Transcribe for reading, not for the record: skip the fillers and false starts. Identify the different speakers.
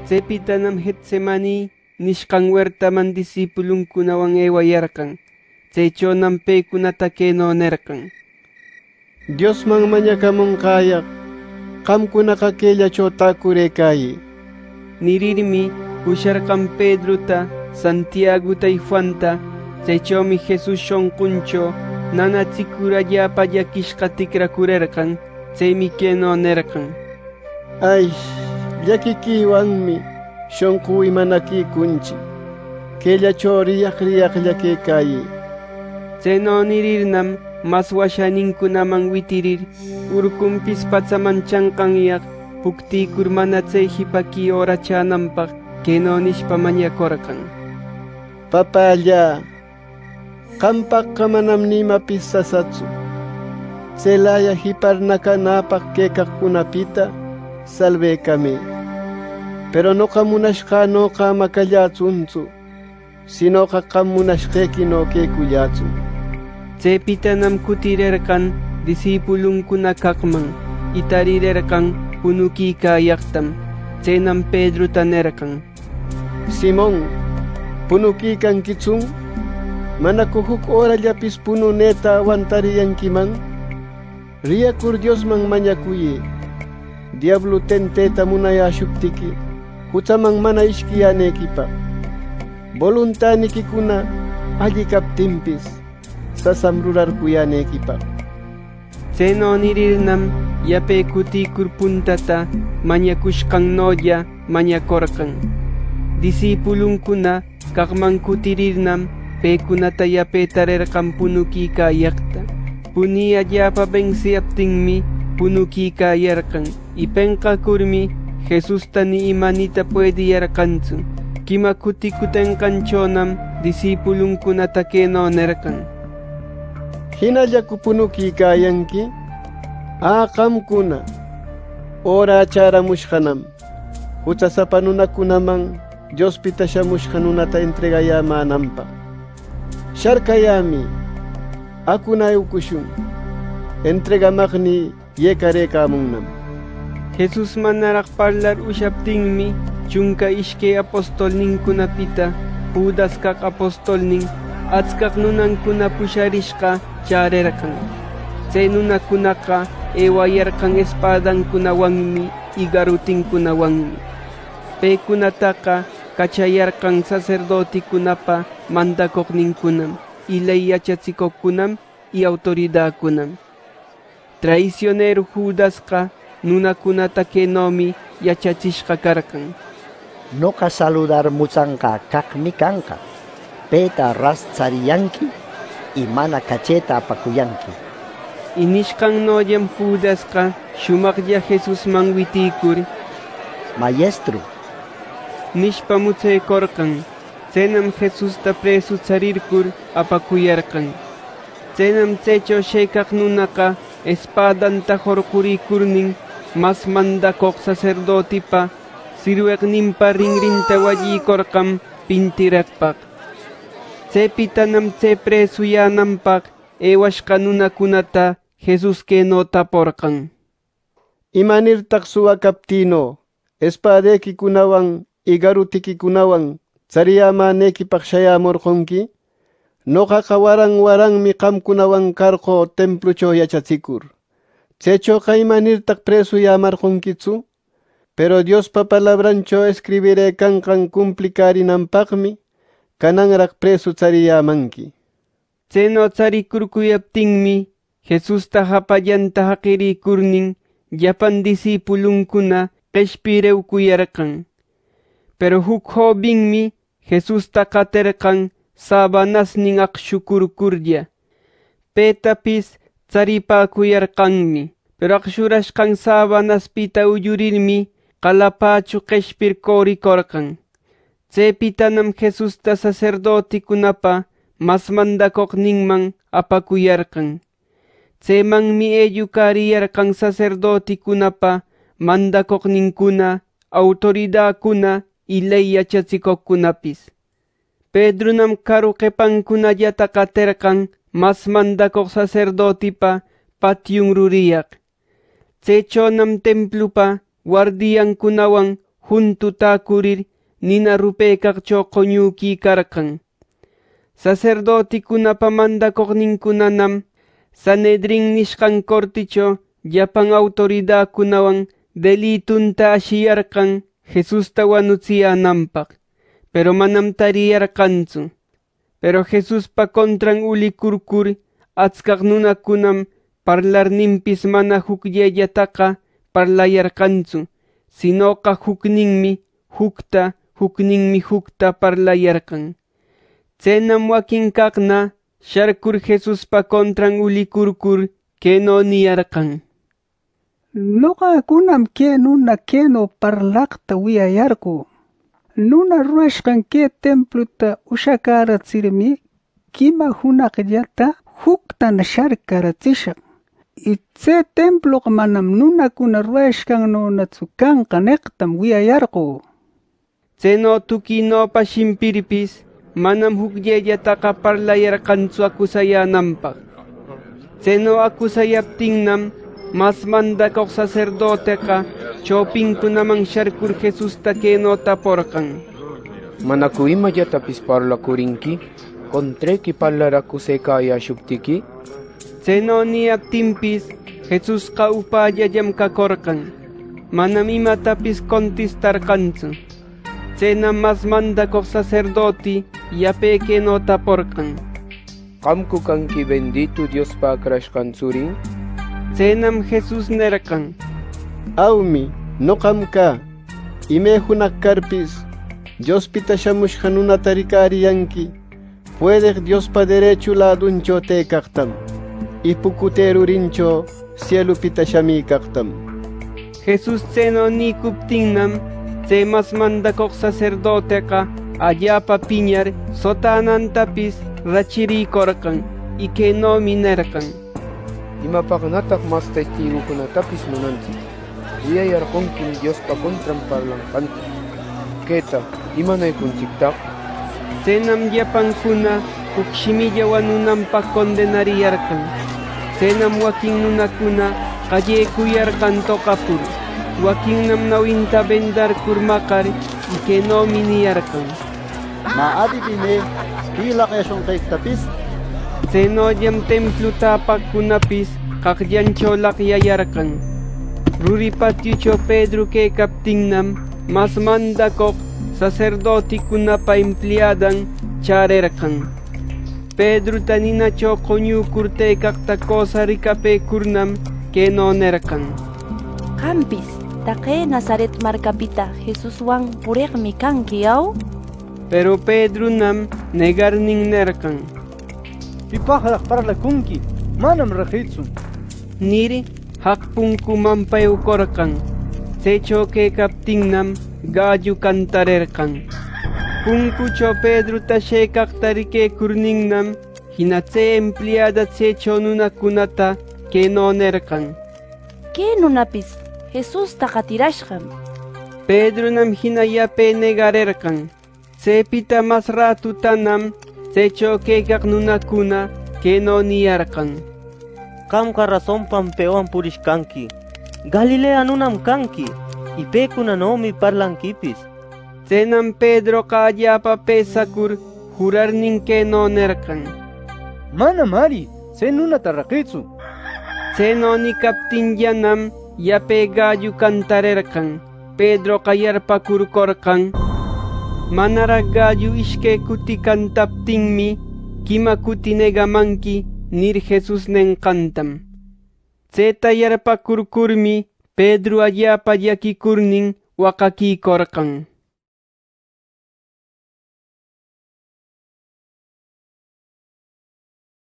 Speaker 1: Chaypitanam Getsemani nishqan huertaman discipulunkunawan eywayarqan. Chaychawnan paykunata kayno nirqan:
Speaker 2: Diosman mañakamunqayaq qamkunaqa kayllachaw takuraykayi.
Speaker 1: Nirirmi usharqan Pedrota, Santiaguta y Juanta. Chaychawmi Jesus shonqunchaw nanachikur allapa llakishqa tikrakurarqan. Chaymi kayno nirqan:
Speaker 2: Ay, llakikiwanmi shonqu imanakikunchi. Kayllachaw riyaq llakikayyi.
Speaker 1: Chayno nirirnam mas washaninkunaman witirir urkunpis pachaman chanqanyaq puktikur mana chay hipaki horachananpaq kayno nishpa mañakurqan: Papalla, qampaqqa manam nimapis sasatsu. Chaylaya hiparnakanapaq kaykaqkunapita salvaykami. Pero noqa munashqanuqa makallachuntsu, sinoqa qam munashqaykino kaykullatsu. Chaypitanam kutirerqan discipulunkuna kaqman itarirerqan punukiykayaqtam. Chaynam Pedrota nerqan:
Speaker 2: Simón, punukiykankichun? ¿Manaku huk horallapis pununeta aguantariyankiman? Riyakur Diosman mañakuyé. Diablo tenteta munayashuptiki huchaman mana ishkiyaneykipaq. Voluntadnikikuna alli kaptinpis sasam rurarkuyaneykipaq.
Speaker 1: Chayno nirirnam yapay kutikur puntata mañakushqannolla mañakurqan. Discipulunkuna kaqman kutirirnam paykunata yapay tarirqan punukiykayaqta. Puni allapa venciyaptinmi punukiykayarqan y penqakurmi Jesusta ni imanita puediyarqanchu. Kima kutikutenqanchawnam discipulunkunata kayno nirqan:
Speaker 2: Hinallaku punukiykayanki? Qamkuna hora charamushqanam. Huchasapa nunakunaman Diospita shamushqa nunata entregayämänanpaq. Sharkayami, akunayukushun. Entregamaqni yekaraykamunnam.
Speaker 1: Jesus manaraq parlar ushaptinmi chunka ishkay apostolninkunapita Judas kaq apostolnin achkaq nunankuna pusharishqa charirqan. Chay nunakunaqa eywayarqan espadankunawanmi y garutinkunawanmi. Paykunataqa kachayarqan sacerdotikunapa mandakuqninkunam y ley yachachikuqkunam y autoridadkunam. Traicionero Judasqa nunakunata kaynomi yachachishqa karqan:
Speaker 3: Noqa saludar muchanqa kaqmi kanqa. Payta ras chariyanki y mana kachayta apakuyanki.
Speaker 1: Y nishqannollam Judasqa shumaqlla Jesusman witikur:
Speaker 3: Maestro,
Speaker 1: nishpa muchaykurqan. Chaynam Jesusta preso charirkur apakuyarqan. Chaynam chaychaw shaykaq nunaqa espadanta hurqurikurnin mas mandakuq sacerdotipa sirweqninpa rinrinta wallikurqan pintiraqpaq. Chaypitanam chay presuyananpaq eywashqa nunakunata Jesus kayno tapurqan:
Speaker 2: ¿Imanirtaq suwakaptino espadeykikunawan y garutikikunawan chariyämänaykipaq shayamurqunki? Noqaqa waranmi qamkunawan karqu templuchaw yachachikur. Chaychawqa imanirtaq presuyämarqunkichu? Pero Diospa palabranchaw escribiraykanqan cumplikarinanpaqmi kananraq presu chariyämanki.
Speaker 1: Chayno charikurkuyaptinmi Jesusta hapallanta haqirikurnin llapan discipulunkuna qishpirewkuyarqan. Pero huk jovinmi Jesusta qatirqan sabanasnin aqshukurkurlla. Paytapis charipakuyarqanmi. Pero aqshurashqan sabanaspita uyurirmi qalapachu qishpirqurikurqan. Chaypitanam Jesusta sacerdotikunapa mas mandakuqninman apakuyarqan. Chaymanmi ellukariyarqan sacerdotikunapa mandakuqninkuna, autoridadkuna y ley yachachikuqkunapis. Pedronam karu qhipankunallata qatirqan mas mandakuq sacerdotipa patyun ruriyaq. Chaychawnam templupa guardiankunawan juntuta nina rupekaqchaw qoñuki karqan. Sacerdotikunapa mandakuqninkunanam Sanedrin nishqan corticho llapan autoridadkunawan delitunta ashiyarqan Jesusta wanuchiyananpaq, pero manam tariyarqanchu. Pero Jesuspa contran ulikurkur achkaq nunakunam parlarninpis mana hukllallataqa parlayarqanchu, sinoqa hukninmi hukta parlayarqan. Tsenam wakin kaqna sharkur Jesuspa contran ulikurkur keno niyarqan:
Speaker 4: Nuqakunam kay nuna keno parlaqta wiyayarqu. Nuna rurashqan kay templuta ushakaratsirmi kima hunaqllata huktana sharkarachishaq. Y chay temploqa manam nunakuna rurashqannunachu kanqa niqtam wiyayarqu.
Speaker 1: Chayno tukinopa shimpirpis manam hukllallataqa parlayarqanchu akusayananpaq. Chayno akusayaptinnam mas mandakuq sacerdoteqa chawpinkunaman sharkur Jesusta keno taporqan:
Speaker 5: ¿Manaku imallatapis parlakurinki? ¿Kontreki parlarakusekayashuptiki?
Speaker 1: Chayno niyaptinpis Jesusqa upallallam kakorqan, manam imatapis contestarqanchu. Chaynam mas mandakuq sacerdoti yape keno taporqan:
Speaker 5: ¿Qamku kanki bendito Diospa akrashqan tsurin?
Speaker 1: Chaynam Jesus nerqan:
Speaker 2: Awmi, noqam ka. Ime hunaq karpis Diospita shamushqa nunata rikariyanki. Puedeq Diospa derecho laduncho tekaqtam, y pukuterurincho cielupita shamikaqtam.
Speaker 1: Jesus chayno nikuptinnam chay mas mandakuq sacerdoteqa allapa piñar sotanantapis rachirikorqan y kenomi nerqan:
Speaker 5: Imapaqnataq mas testigukunatapis munanchik. Wiyayarqunkim Diospa contran parlanqanta. Kayta imanaykunchiktaq?
Speaker 1: Chaynam llapankuna huk shimilla wanunanpaq condenariyarqan. Chaynam wakin nunakuna qallaykuyarqan toqapur. Wakinnam nawinta vendarkur maqar y kenomi niyarqan:
Speaker 3: Ma adivine, pilaq eshonqaykitapis.
Speaker 1: Chaynollam templuta apaqkunapis qaqllanchaw laqyayarqan. Ruripatiuchaw Pedro kaykaptinnam mas mandakuq sacerdotikunapa empleadan charirqan. Pedruta ninachaw qoñukur taykaqta cosa rikapekurnam keno nerqan:
Speaker 6: Qampis taqay Nazaret markapita Jesuswan puriqmi kanki aw?
Speaker 1: Pero Pedrunam negarnin nerqan:
Speaker 4: Pipaqraq parlakunki, manam riqitsu.
Speaker 1: Niri haqpunkuman payukorqan. Chaychaw kaykaptinnam gallu cantarerqan. Punkuchaw Pedruta shaykaqta rikaykurninnam hina chay empleada chaychaw nunakunata keno nerqan:
Speaker 6: Kay nunapis Jesusta qatirashqam.
Speaker 1: Pedrunam hina yape negarerqan. Chaypita mas ratutanam chaychaw kaykaq nunakuna keno niyarqan:
Speaker 7: Qamqa razonpam pewan purishkanki. Galilea nunam kanki, y pekunanomi parlankipis.
Speaker 1: Chaynam Pedroqa allapa pesakur jurarnin keno nerqan:
Speaker 4: Manam ari, chay nunata riqitsu.
Speaker 1: Chayno nikaptinllanam yape gallu cantarerqan. Pedroqa yarpakurkorqan: Manaraq gallu ishkay kuti cantaptinmi kima kuti negamanki nir Jesus nenqantam. Chayta yarpakurkurmi Pedro allapa llakikurnin waqakikorqan.